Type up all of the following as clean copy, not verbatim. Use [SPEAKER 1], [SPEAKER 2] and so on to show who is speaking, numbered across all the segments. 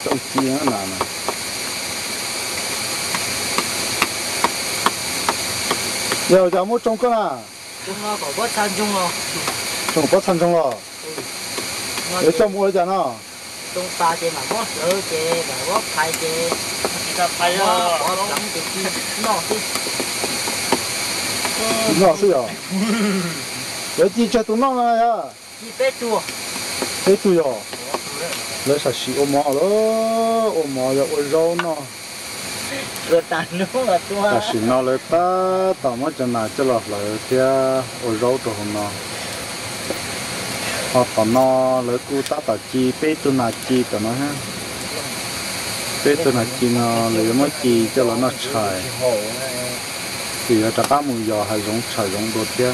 [SPEAKER 1] trong chi nó là giờ giờ mua trồng cái nào
[SPEAKER 2] chúng nó có bớt san chung rồi
[SPEAKER 1] trồng có thành trong lò để cho mua giờ nào
[SPEAKER 2] chúng ta chỉ mà bớt lỡ chè và bớt thay chè chúng ta thay bớt lắm thì nó thì
[SPEAKER 1] nó xí à để chi cho tụi nó này à
[SPEAKER 2] chi bé chua
[SPEAKER 1] à lấy sạch xí ôm mỏ giờ ôm rau nó
[SPEAKER 2] rồi tan nữa là chua
[SPEAKER 1] sạch xí nó lấy ta tao mới cho nào cho lọt lại kia ôm rau cho hôm nó họ tao nó lấy cú ta tao chi bé tụi nào chi tao nó ha bé tụi nào chi nó lấy mới chi cho nó chảy thì ở trong các mùi giò hay giống chảy giống đột kia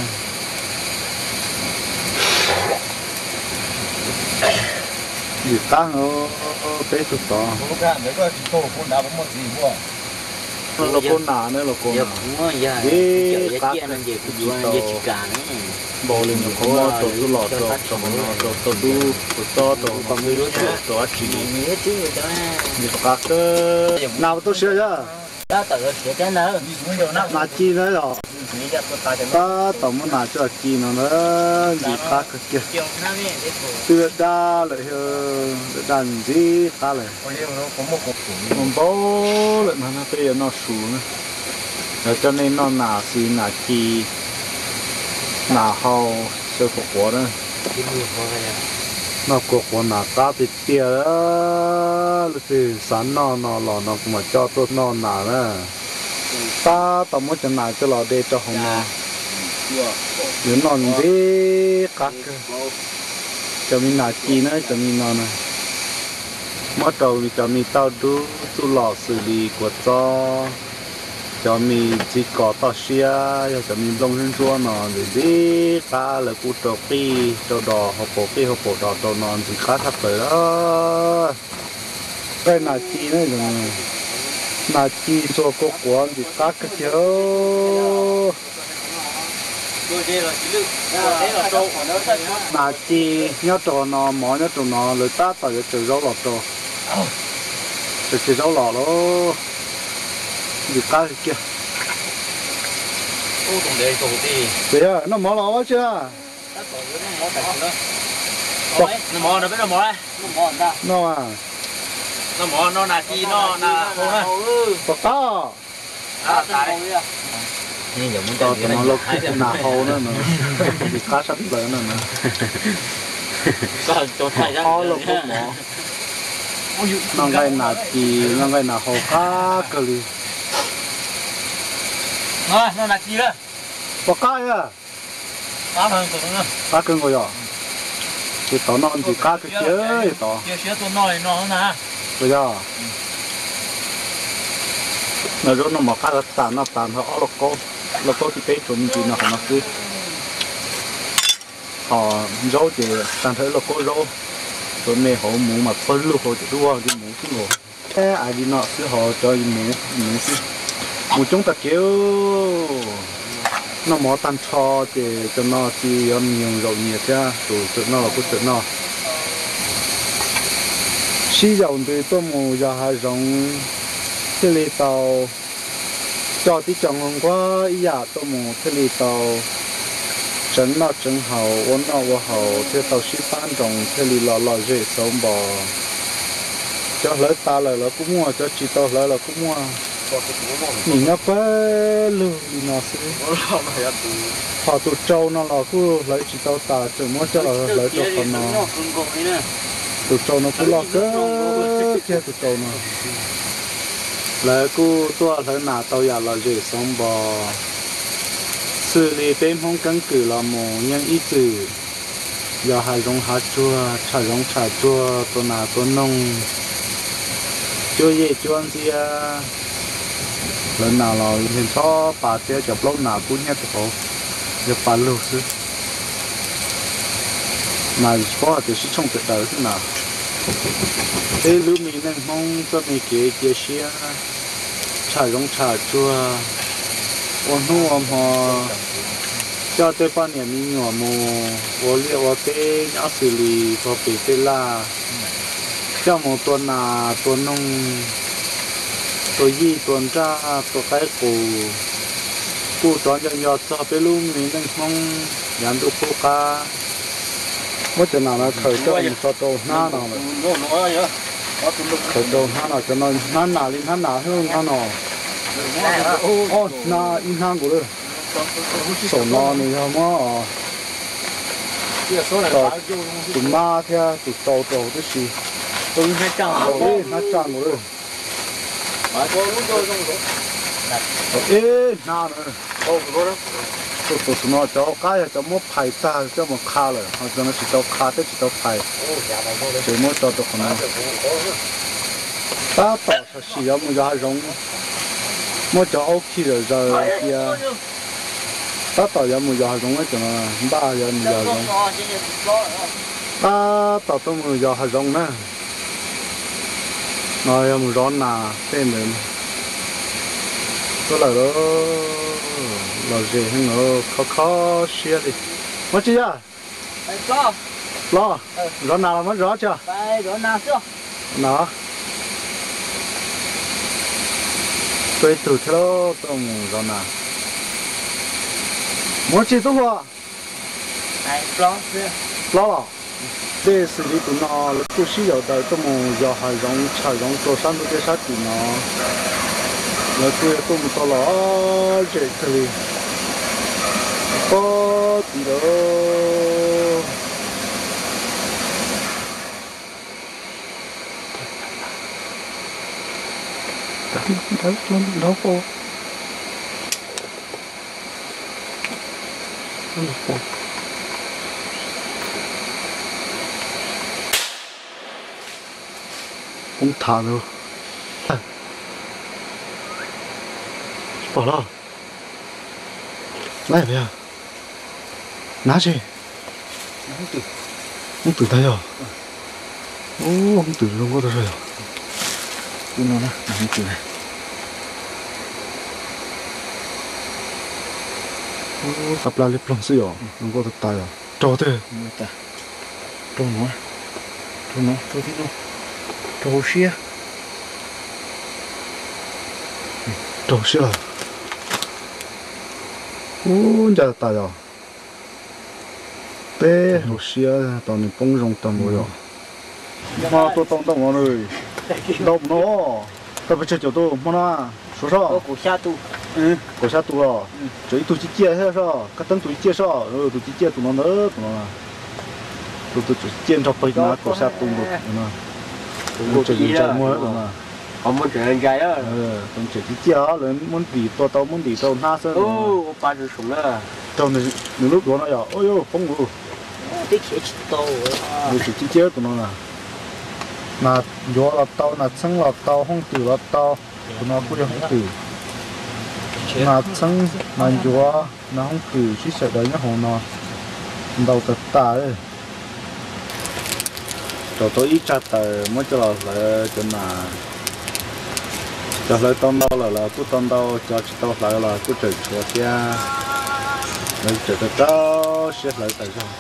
[SPEAKER 1] gì tăng ở bé tụt to
[SPEAKER 3] lúc ra mấy cái tổ con đá bóng một gì mua
[SPEAKER 1] là con nà nữa là con
[SPEAKER 2] giờ
[SPEAKER 1] nà
[SPEAKER 2] cũng giờ giờ chia nên giờ cũng giờ chỉ cả nữa
[SPEAKER 1] bò lên nó có mò tổ tu lọt tổ tổ tổ tổ tu to tổ bằng người đó tổ chỉ
[SPEAKER 2] nghĩa chứ người đó
[SPEAKER 1] gì các cái nào tôi sửa ra
[SPEAKER 2] đó tự sẽ cái nữa
[SPEAKER 1] nà chi nữa rồi ta tổng muốn nà cho chi nó nữa gì khác cái kia từ đa lại đàn gì khác lại một bố lại mà nó bây giờ nó xuống nữa cho nên nó nà xì nà chi nà hao sơ phục quả đó nó cuộc quả nà cá thịt tia đó thì sáng nó lò nó cũng mà cho tôi nó nà đó ta tao muốn cho nà cho lò để cho hồng nà những non gì khác cho mình nà chi nữa cho mình nó này mất đầu cho mình tao đu tu lò xử lý của cho mình chỉ có tao xia cho mình lông lên chua nó để đi ta là cú trâu pi trâu đỏ hộp bộ đỏ trâu non thì khá thấp rồi đó cái nào chi nữa rồi nào chi cho cô quán thì các cái kiểu nào chi nhớ trâu nó mỏ nhớ trâu nó rồi ta tao cho trâu rau lọt trâu trâu rau lọt đó thì các cái kia bây giờ nó mỏ lọt chưa
[SPEAKER 3] nó mò nó biết nó mò đấy
[SPEAKER 1] nó à
[SPEAKER 3] nó mò nó là chi nó là không á
[SPEAKER 1] có to
[SPEAKER 3] tại
[SPEAKER 2] nhưng giờ muốn
[SPEAKER 1] to
[SPEAKER 2] cho
[SPEAKER 1] nó lột cái nà hô nữa mà bị cá sắt lớn nữa
[SPEAKER 2] có cho thay ra
[SPEAKER 1] to lột cái mỏ nó ngay nà chi nó ngay nà hô cá cơ li
[SPEAKER 3] nó là chi đó
[SPEAKER 1] có cá à
[SPEAKER 3] cá hơn tụi nó
[SPEAKER 1] cá cưng rồi à thì tao nó thì cá cái chứ tao
[SPEAKER 3] chưa tụi nó nè
[SPEAKER 1] bây giờ nó rốt nó mà cá nó tàn họ lột cô thì cái chuẩn gì nó không nó cứ họ rốt thì tàn thấy lột cô rốt rồi mẹ họ mù mà phân luôn họ chỉ đua đi mù chứ ngồi thế ai đi nọ cứ họ cho mù chứ mù chúng ta kiểu nó mỏ tan cho thì cho nó chỉ nhiều rau nhiều thế rồi cho nó là cái chuyện nó sử dụng thì tôi mua ra hai giống cái lì tàu cho tí chồng hôm qua ý giả tôi mua cái lì tàu trấn nó trấn hậu ôn nó hậu thế tàu ship bán trồng cái lì lò dễ sống bò cho lấy ta lại là cũng mua cho chị tàu lại là cũng mua nhìn nó quá lười nó sẽ họ tụt trâu nó là cứ lấy chỉ tao ta chỉ muốn cho là lấy cho con nó tụt trâu nó cứ lo cơ kia tụt trâu nó lấy cứ tua lấy nà tao giờ là dễ sống bò xử lý bên không căn cứ là một nhân ý tử giờ hai giống hạt chua trà chua tôi nà tôi nông chua gì chua ăn gì à lần nào là hiện cho bà sẽ chụp lâu nào cũng nhét được được bà lưu sư mà có thì sẽ không được đời thế nào thế lưu mình nên mong cho mình kia xia trà chua ôn hu họ cho tới bao nhiêu mình nhỏ mù ôn liệu ôn tê nhỏ xử lý có bị tê la cho một tuần là tuần nông tuần gì tuần ra tuần cái cụ chọn cho nhỏ cho bé luôn mình đang mong nhận được cô ca mỗi chuyện nào là khởi cho mình cho tôi na nào khởi đầu na nào cho nó na nào lên na nào hơn na nào ô na in hàng của đấy sổ nó này không á tụi ma theo tụi tàu tàu cái gì
[SPEAKER 2] tôi hay chọn
[SPEAKER 1] ê nó chọn của đấy ê na nữa tụi nó cho cái cho một phải ta cho một khá rồi họ cho nó chỉ cho khá tới chỉ cho phải chỉ một cho tụi nó ta tao sẽ sử dụng một giá rong một cho ok rồi giờ kia ta tao giờ một giá rong ấy cho nó ba giờ một giá rong ta tao tôi một giá rong nè nó giờ một rong nà tên mình tôi là đó là gì hay nó khó xia đi mất chưa lo rong nào là mất rõ chưa
[SPEAKER 2] rồi nào chưa
[SPEAKER 1] nó tôi từ theo tôi rồi nè muốn chỉ tôi vào
[SPEAKER 2] này
[SPEAKER 1] lo để xử lý tụi nó là tôi sử dụng tới tôi muốn giờ hai giống chạy giống số sản xuất cái sát tụi nó là tôi muốn tôi lo dễ thôi có gì đó đấy nó có không thả đâu bỏ lo này bây giờ ná gì không tử thấy à ô không tử không có được rồi
[SPEAKER 2] nó nè không tử này
[SPEAKER 1] tập lại lịch long xíu không có được tài à trò thế
[SPEAKER 2] trâu nó trâu thế nó trâu xia
[SPEAKER 1] trò xíu à ô giờ tài à bé hồ xíu tao nên bông rong tao mua rồi mà tôi tao tao rồi đâu nó tao phải chơi chỗ tôi mà na số sao
[SPEAKER 2] cổ xa tu
[SPEAKER 1] cổ xa tu à chơi tụi chị chia hết sao các tân tụi chia sao rồi tụi chị chia tụi nó nữa tụi nó tụi chia cho phải na cổ xa tu được mà tụi chơi chơi mua hết mà
[SPEAKER 2] không muốn chơi gái á
[SPEAKER 1] tụi chơi chị chia rồi muốn đi tao muốn đi tao na sơn
[SPEAKER 2] ô ba chữ súng là
[SPEAKER 1] tao này lúc đó nó giờ ôi yo không ngủ
[SPEAKER 2] cái kia chỉ tao
[SPEAKER 1] rồi chị chia tụi nó là gió là tao là sân là tao không tử là tao tụi nó cũng không tử mà sân mà gió nó không tử chỉ sợ đấy nó hồn nó đầu tật ta ấy rồi tôi ít chặt tờ mới cho là cho lại tao đâu là cứ tao đâu cho chị tao lại là cứ trời chùa kia rồi trời tao sẽ lại tại sao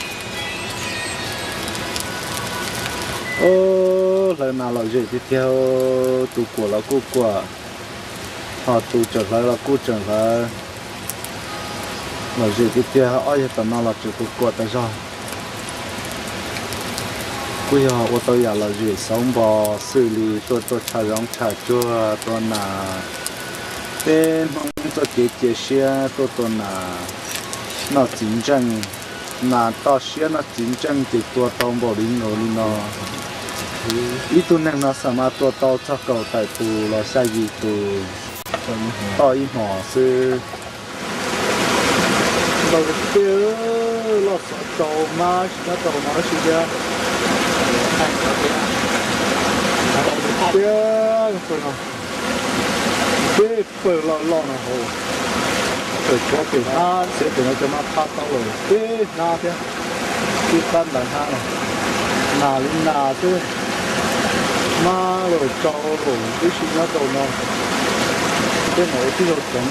[SPEAKER 1] ô lần nào là gì tiếp theo tụ của là cô của họ tụ trở lại là cô trở lại là gì tiếp theo ai tao nào là tụ của tại sao bây giờ ô tô là gì sống bò xử lý tôi trả rong trả chua tôi là bên không tôi chế xe tôi là nó chính tranh là tao xe nó chính tranh thì tôi tao bỏ đi nó ít tuần này nó sao mà tôi tao cho cậu tại tù là sai gì tù tao ít mỏ sư tao tiêu là tao mà nó chỉ ra tiêu tiêu lo nó hồ rồi cho cái ha sẽ để nó cho nó phát tao rồi tiêu na thế tiêu tan là ha na lên na chứ mà rồi cho rồi cái gì nó đâu nó cái nỗi cái đâu chẳng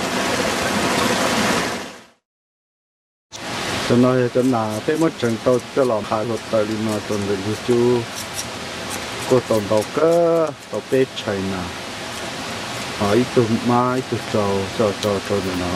[SPEAKER 1] cho nói cho là cái mất trận tao cho làm hại luật tại đi mà tuần đến chú cô tổng đầu cơ tàu bê chạy nè ít tụ má ít tụ trâu nữa nó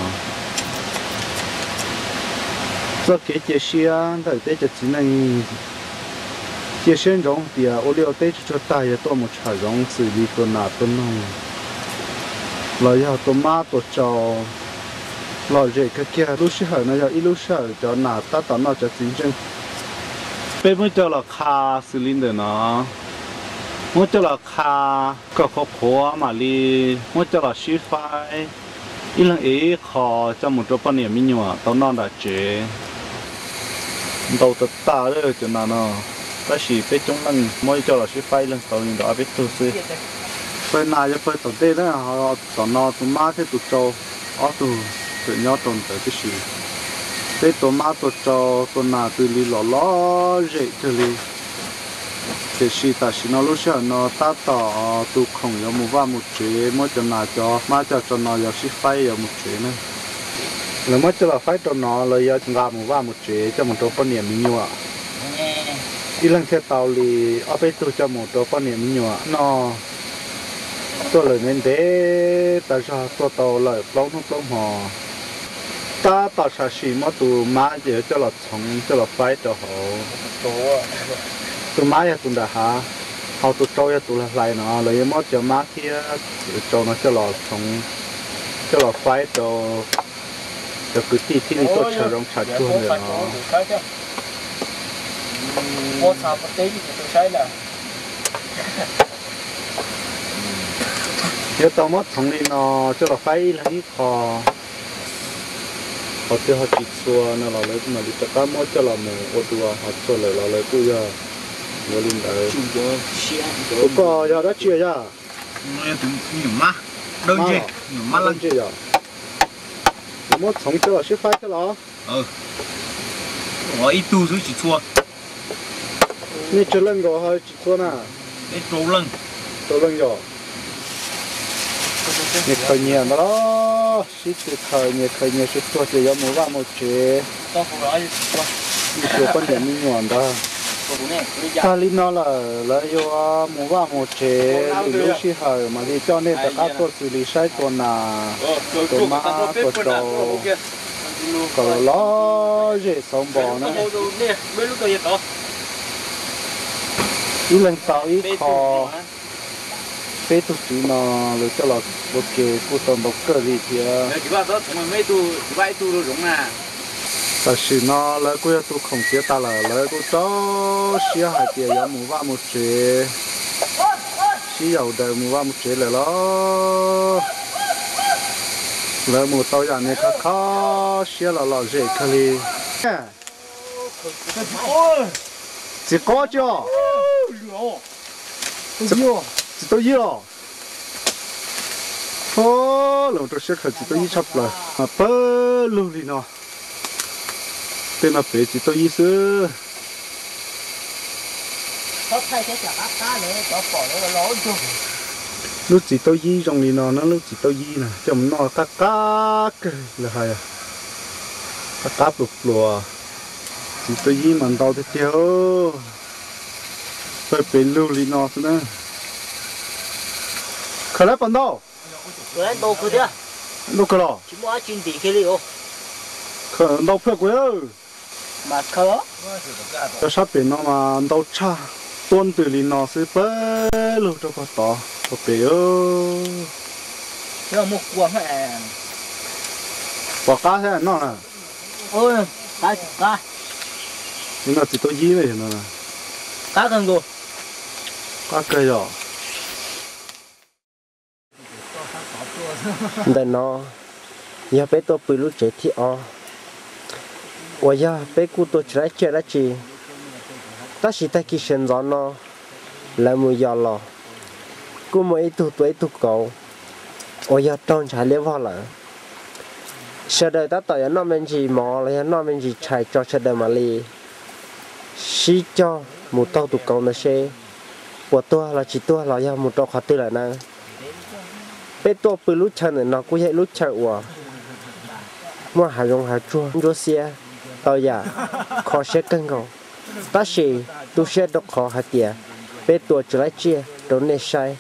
[SPEAKER 1] do cái chia sẻ tại đây cho chính là chia sẻ giống thì ô liu đây cho ta ya to một chả giống xử lý con nào con nào rồi giờ tụ má tụ trâu rồi vậy cái kia lúc xưa nó giờ ít lúc xưa cho nào ta tao nó cho chính chân bây mới cho là kha xử lý được nó muốn cho là kha có khó mà đi muốn cho là suy phai ít lần ấy khó cho một chỗ bao nhiêu mình nhua tao non đã chế đầu tự ta đó cho nó ta chỉ biết trong lần muốn cho là suy phai lần tao liền đó biết tu sư phải nào cho phải tao đây đó họ tao nó tụi má thế tụi trâu ở tụi nhau tụi tới cái gì thế tụi má tụi trâu tụi nào tụi li ló dễ tụi li thì khi ta xin nó lúc sau nó ta tỏ tu không có một vài một chế mỗi cho nào cho mà cho nó giờ xin phải ở một chế nữa là mỗi cho là phải cho nó là giờ ngà một vài một chế cho một chỗ phân niệm mình nhiều ạ đi lần theo tàu thì ở bên tu cho một chỗ phân niệm mình nhiều ạ nó tôi lời nên thế tại sao tôi tàu lời lâu họ ta tạo ra gì mà tu má giờ cho là sống cho là phải cho họ tụi má ya tụi đã hả họ tụi trâu ya tụi lại nó lấy mót cho má kia trâu nó cho lò sống cho lò phái cho cứ tí đi tôi chờ rong chặt chuông rồi nó
[SPEAKER 2] mua sao một tí thì tôi thấy là
[SPEAKER 1] giờ tao mót sống đi nó cho lò phái là ít khó họ tiêu họ chỉ xua nó là lấy mà đi cho cá mót cho lò mù ô tua họ cho lấy là lấy cua giờ nó lên đấy có giờ đó chưa giờ
[SPEAKER 3] nó nhiều má đơn chứ nhiều má
[SPEAKER 1] lên chưa giờ nó sống cho là xếp phái cho nó
[SPEAKER 3] ít tu dưới chỉ chua
[SPEAKER 1] นี่จะเล่นก็ให้จิตตัวน่ะ
[SPEAKER 3] ít trâu lưng
[SPEAKER 1] ตัวเล่นก็นี่เคยเนี่ยมาแล้วสิเคยเนี่ยสิตัวจะยอมว่าหมดเจ
[SPEAKER 2] tôi phụ nói qua
[SPEAKER 1] นี่ตัวคนเดียวมีหนวดได้
[SPEAKER 2] phụ này đi ra
[SPEAKER 1] ถ้าลิ้นnó là yêu muaว่าหมดเจรู้สิเหรอมาที่เจ้าเนี่ยแต่ก็ตัวสิริใช้ตัวน่ะตัวมาตัวโตก็ล้อเจสมบูรณ์นะ
[SPEAKER 2] nè mấy lúc tôi vậy đó
[SPEAKER 1] อีหลังเสาอีคอเฟตุสีนอหรือจะหลอกโอเคกูต้องบอกเกอรีเทีย
[SPEAKER 3] chỉ bao giờ chúng mấy tu chỉ vài tu rồi đúng à
[SPEAKER 1] แต่สีนอแล้วกูจะตัวของเสียตาเลยแล้วกูจ้อเสียหายเดียยาหมู่ว่าหมู่เจสีเหยาเดิมหมู่ว่าหมู่เจเลยล้อแล้วหมู่เตาอย่างนี้ข้าข้าเสียหล่อเจคลีจีก้อจ้อchỉ tôi yêu ô lâu tôi sẽ khởi chỉ tôi yêu sắp rồi mà bơ lâu đi nó tên là bé chỉ tôi yêu xưa
[SPEAKER 2] có thay cái chả cá nữa cho bỏ nó lỗ chung
[SPEAKER 1] lúc chỉ tôi yêu trong đi nó lúc chỉ tôi yêu nè chồng nó cá là hay à cá lục lùa chỉ tôi yêu mà đau thế tiêu phải bé lâu đi nó nữa khởi lại bằng đâu
[SPEAKER 2] rồi anh đâu cứ thế
[SPEAKER 1] lúc cái đó
[SPEAKER 2] chỉ mua chín tỷ cái liệu
[SPEAKER 1] khởi đâu phải quên ơi
[SPEAKER 2] mà khờ
[SPEAKER 1] cho sắp đến nó mà đâu cha tuôn từ lì nó sẽ bê luôn cho con to có bé ơi
[SPEAKER 2] nó một quả mẹ
[SPEAKER 1] quả cá thế nó nè
[SPEAKER 2] ôi cá
[SPEAKER 1] nhưng mà chỉ tôi dí này nó nè
[SPEAKER 2] cá cần rồi
[SPEAKER 1] cá cây rồi
[SPEAKER 4] đây nó giờ bé tôi bự lúc trẻ thì ôi giờ bé cô tôi trẻ ra chị ta chỉ ta khi sinh ra nó là một giờ lò cô mới tuổi cậu ôi giờ trong trái lấy vào lại sau đây ta tới nó mình chỉ mò lại nó mình chỉ chạy cho sau đây mà đi xí cho một tàu tụ cậu nó xe của tôi là chỉ tôi là giờ một tàu khó tư lại nè bé tôi bự lúc chân này nó cũng vậy lúc chân của mua hải rong hải chua xe tao giờ khó xe cân cầu ta chỉ tu xe độc khó hạt tiền bé tuổi trở lại chia trốn nè sai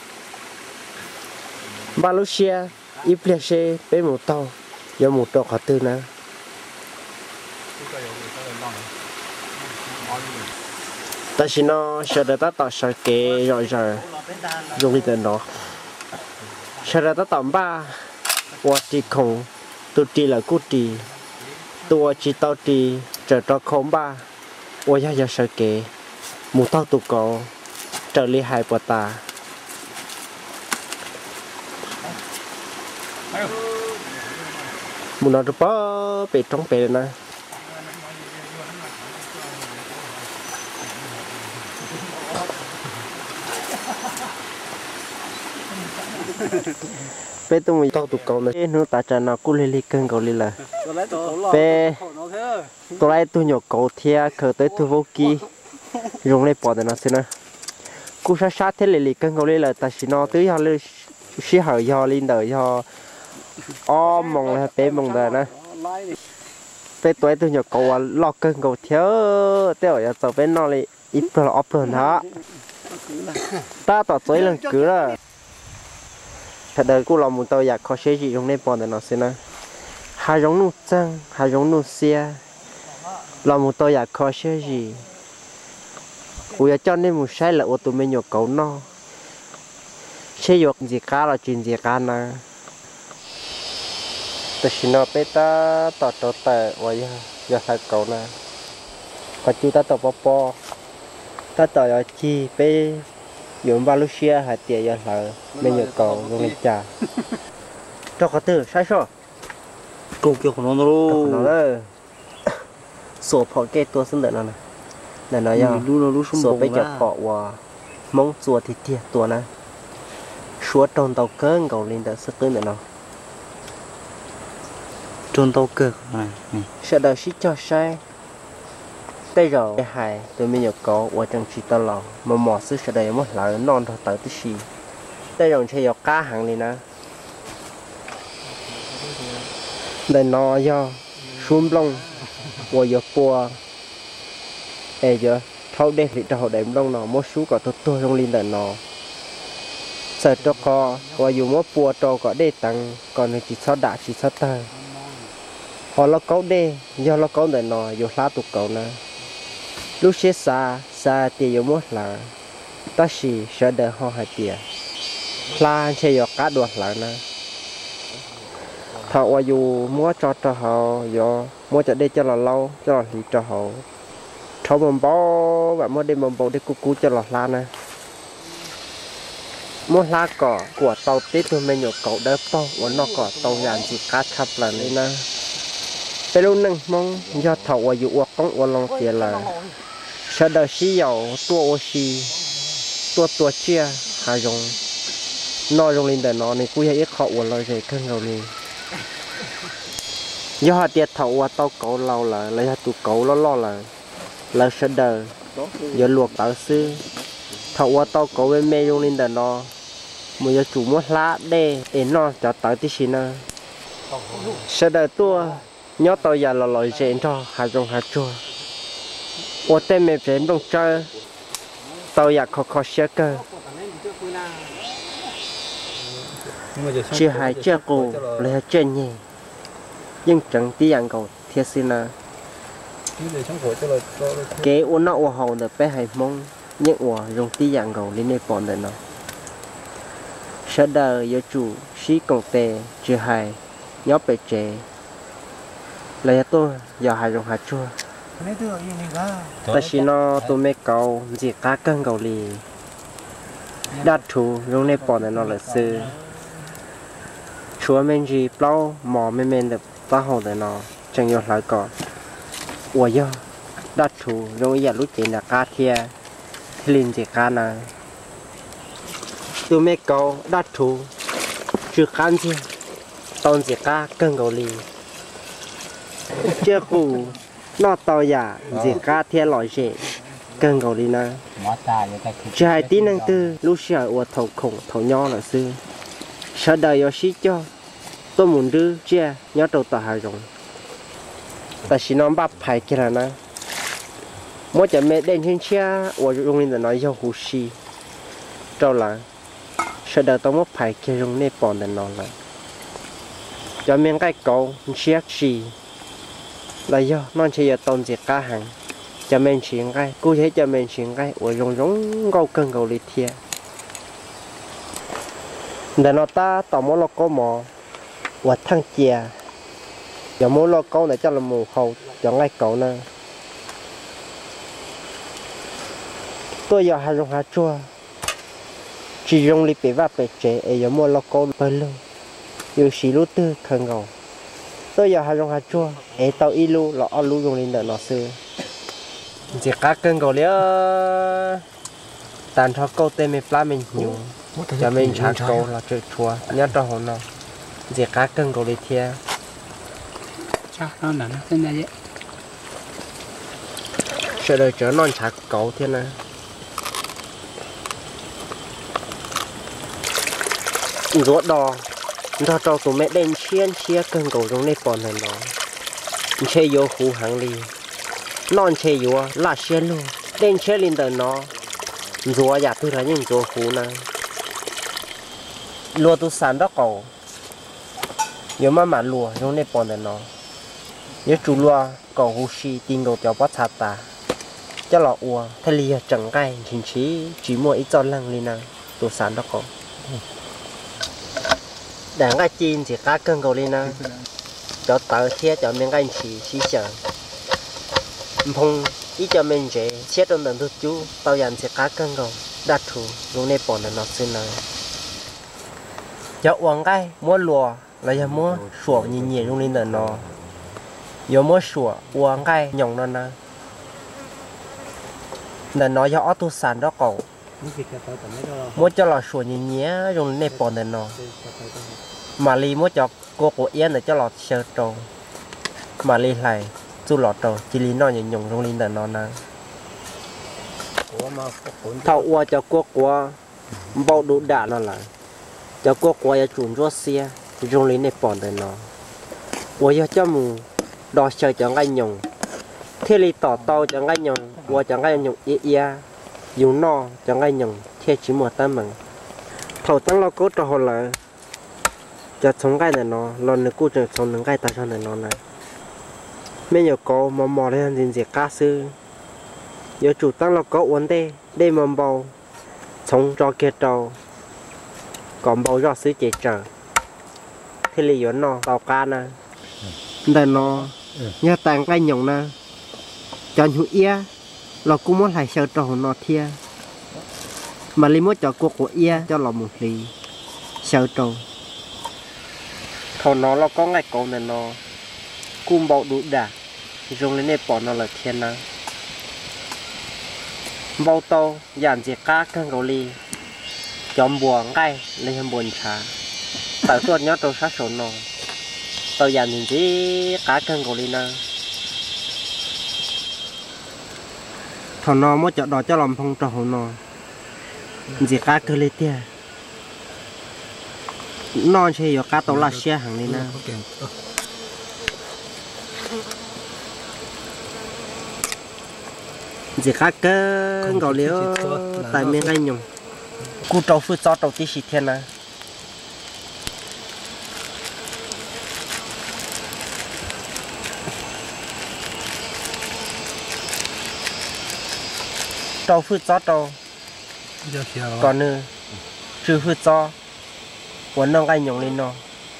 [SPEAKER 4] ba lúc xe ít lệ xe bé một tàu do một tàu khó tư nữa ta chỉ nó sợ được ta tạo sợ kế rồi dùng đi tên đó sợ được ta tạo ba qua chỉ không tôi chỉ là cú chỉ tôi chỉ tao chỉ trở cho không ba ôi ya sợ kế một tao tụ có trở li hai bờ ta một nó bó bị trong bể này bé tôi mới tao tụ cầu này nó ta trả nó cú lê cân cầu lê là bé tôi lại tôi nhổ cầu thia khởi tới tôi vô kỳ dùng lấy bỏ để nó xem nè cú sát sát thế lê cân cầu lê là ta chỉ nó tới họ lê xí hở do lên đời do mong là bé mong đời nè bé tôi nhổ cầu lọt cân cầu thiếu tiêu ở tàu bé nó lại ít là ốp hơn hả ta tỏ tối lần cứ là thật đời cô lòng một tàu giặc khó chế gì trong này bọn để nó xem nè hai giống nụ trăng hai giống nụ xe lòng một tàu giặc khó chế gì ui cho nên một sai là ô tô mình nhổ cấu no chế dục gì cả là chuyện gì cả nè tôi xin nó bé ta tọt tọt tệ ui giờ sai cấu nè còn chú ta tọt bò ta tọt ở chi bé dùng Valencia hay tiền giờ là mình nhớ cầu dùng lên trà cho có từ sai số
[SPEAKER 2] câu kiểu của nó
[SPEAKER 4] đó sổ phò cái tua sinh đợt này này nói nhau sổ bây giờ phò và mong chùa thì tiệt tua này số tròn tàu cơn cầu lên đợt sắp tới nữa nào
[SPEAKER 2] tròn tàu cơn này
[SPEAKER 4] sẽ đợi xí cho sai đây rồi hai tụi mình nhớ có và chẳng chỉ tao lòng mà mỏ sức sẽ đầy mất lại non thôi tới tí xì đây rồi chơi cá hàng này nè đây nó do xuống lông và giờ qua giờ thâu đây thì thâu đệm lông nó mất số cả tôi trong linh đàn nó sợ cho co và dù mất bùa trâu có để tăng còn chỉ sao đã chỉ sao ta họ lo cấu đê do lo cấu để nó dù lá tụ cầu nè lúc xe xa thì yếu mất là ta chỉ sợ đợi họ hay tiền là chơi giọt cá đuổi lại nè thọ và dù mua cho họ do mua cho đây cho là lâu cho là thì cho họ thọ mầm bó và mua đây mầm bò để cú cho là la nè mua la cỏ của tàu tết thôi mình nhổ cậu đỡ to và nó cỏ tàu nhàn chỉ cá thập là này nè bây lúc nâng mong do thọ và dù uất con uất lòng tiền là sau đó xí dầu tua oxy tua chia hà rong nói rong lên để nó này cũng ít khó uổng lời gì cân đầu này do họ tiệt thầu qua tao cậu lâu là lấy tụ cậu lo là sau đó giờ luộc tao sư thầu qua tao cậu bên mê rong lên để nó một giờ chủ mất lá để nó cho tao tí xin à sau đó tua nhớ tao giờ là lời gì cho hà rong hà chua ô tên mẹ phải đông chơi taoอยากkhó xe cơ chưa hai chưa cô lấy chân nhỉ nhưng chẳng tí ăn cầu thiệt xin à cái uốn nọ uốn hậu được bé hay mong nhưng uốn dùng tí ăn cầu lên đây bọn đấy nó sau đó giờ chủ sĩ công tệ chưa hai nhớ bể chế lấy tôi giờ hai dùng hạt chua ta chỉ nó tụi mấy cậu chỉ cá cân cậu lì đắt thù dùng này bỏ này nó là sư chúa mình chỉ bao mỏ mình được bao hồ để nó chẳng nhiều lại còn ủa do đắt thù dùng giờ lúc tiền là cá thia liền chỉ cá này tụi mấy cậu đắt thù chưa cá gì tao chỉ cá cân cậu lì chưa cũ nó tao giả gì cá thiên loại gì cần cầu đi na trái tí năng tư lúc xưa ở thầu khổng thầu nho là sư sau đời yo xí cho tôi muốn đưa chia nhớ đầu tao hà rồng ta chỉ nói bắp phải kia là na mỗi chả mẹ đen trên chia và dùng lên để nói cho hú xì trâu là sẽ đợi tao mất phải kia dùng nếp bòn để nó là cho miếng cái cầu chiếc xì là do non chỉ là tồn diệt cá hàng cho mình chuyện cái cụ thể cho mình chuyện cái và dùng giống câu cân cầu lịch thiệt để nó ta tao mỗi lọc có mỏ và thăng chè và mỗi lọc câu này cho là mù khâu cho ngay cậu nè tôi giờ hai dùng hạt chua chỉ dùng li bể và bể chế ở giờ mua lọc câu bơi luôn yêu xí lú tư khẩn cầu tôi giờ hai dùng hạt chua ở tàu ilu là alu dùng lên đợt nó xưa chỉ cá cân cầu liếc tàn thọ câu tên mình pla mình nhiều cho mình trả câu là chơi chua nhớ cho họ nào chỉ cá cân cầu đi theo
[SPEAKER 2] chắc nó là nó sinh ra vậy
[SPEAKER 4] sẽ đợi trở non trả câu thế này rốt đò cho tụi mẹ đen chia cân cầu trong này còn này nó chơi vô khu hàng đi non chơi vô là chia luôn đen chia lên đời nó rùa giả tôi là những rùa khu này lúa tu sản đó cầu nhớ mà lúa trong này còn này nó nhớ chủ lúa cầu hú xì tin cầu cho bắt chặt ta cho lọ ua thay lìa chẳng cái chính chỉ mua ít cho lăng lên nào tu sản đó cầu để cái chín chỉ cá cân cầu lên nào cho tờ thiết cho miếng cái chỉ chờ phong ít cho mình dễ xét trong tận thức chú tao dàn sẽ cá cân cầu đặt thủ lúc này bỏ là nó xin này cho uống cái mua lúa là giờ mua sủa nhìn nhìn lúc này là nó giờ mua sủa uống cái nhộng nó nè là nó cho tu sản đó cậu mua cho là sủa nhìn nhé lúc này bỏ là nó mà li mua cho cô của yên để cho lọt sơ trâu mà li lại chú lọt trâu chỉ li nó nhìn nhộng lúc này là nó nè thầu qua cho cô của bao đủ đạn nó là cho cô qua cho chuồn rót xe dùng lấy này bỏ để nó qua cho mù đo chơi cho ngay nhung thế li tỏ tàu cho ngay nhung qua cho ngay nhung ia dùng no cho ngay nhung thế chỉ một tấm bằng thầu tăng lo cố cho họ là cho sống cái này nó lần nữa cô cho sống những cái ta cho này nó này mấy nhiều cô mà mò lên gì gì cá sư giờ chủ tăng lo cố uốn đây mà bầu sống cho kia trâu còn bầu do xứ chế trở thì lý do nó tàu cá nè đây nó nhớ tàng cái nhộng nè cho nhũ ia là cũng muốn lại sợ trâu nó thia mà lý muốn cho cô của ia cho là một lý sợ trâu thầu nó là có ngày cầu này nó cung bầu đủ đà dùng lên đây bỏ nó là thiên nè bao tô dàn diệt cá cân cầu ly chọn buồn ngay lên buồn trà tại tôi nhớ tôi sát sổ nó tôi dàn những cái cá cân cầu ly nè thằng nó mới chọn đòi cho làm phong trào nó diệt cá cơ ly tia non chơi vô cá tàu là xe hàng này nè chỉ khác cái gạo liễu tại miền Tây nhung, cú trâu phơi cho trâu tí xịt thiên à, trâu phơi cho trâu, còn nữa, chưa phơi cho, quần nó gai nhung lên nó,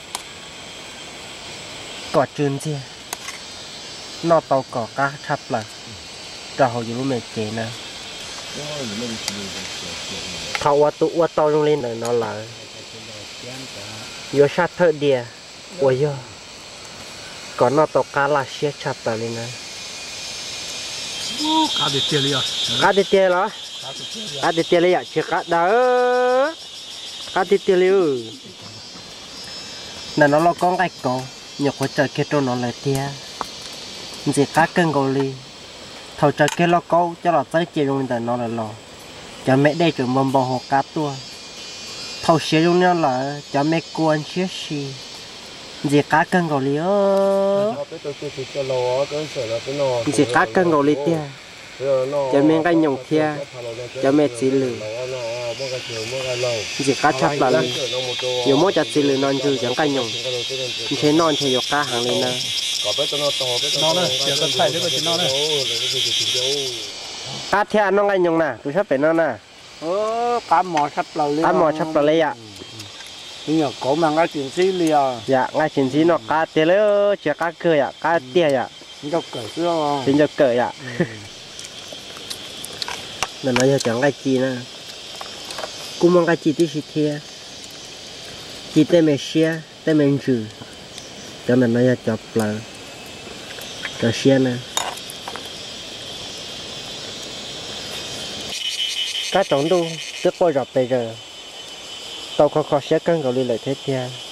[SPEAKER 4] cỏ trơn chứ, nó tàu cỏ cá chắp lại. Cho họ dùng mẹ chế nè thầu qua tàu trong lên này nó là vô sát thợ đìa ôi yo còn nó tàu cá là xe chặt ta lên nè cá đi tiêu li à cá đi tiêu li à chỉ cá đỡ cá đi tiêu li nè nó lo con cái cổ nhục của trời kia trâu nó lại tia chỉ cá cân gò li thầu trời kia lo câu cho là tới chiều luôn để nó là lò cho mẹ đây chuẩn mầm bò hồ cá tua thầu xế luôn nhau là cho mẹ cuốn xế xì gì cá cân gò li ơ gì cá cân gò li tia cho mình cái nhung thia cho mẹ chỉ lử chỉ cá chắp là lử nhiều mỗi chặt chỉ lử non chứ chẳng cái nhung thế non thì có cá hàng lên nè
[SPEAKER 3] nó này chỉ cần thay thế có chỉ nó này
[SPEAKER 4] cá thia nó cái nhung nè tôi sắp phải nó nè
[SPEAKER 2] cá mò sắp là
[SPEAKER 4] cá mò sắp là lấy ạ
[SPEAKER 2] nhưng có mà ngay chuyện gì liền
[SPEAKER 4] dạ ngay chuyện gì nó cá tiền lấy chỉ cá cười ạ cá tiền ạ
[SPEAKER 2] nó cởi xưa
[SPEAKER 4] chính cho cởi ạ nên nó chẳng cái gì nè cũng mong cái gì thì xịt thia chỉ tên mình xia tên mình trừ cho nên nó chọc là cho xia nè cá trống đu tức quay rập bây giờ tàu khó khó xé cân cầu đi lại thế thia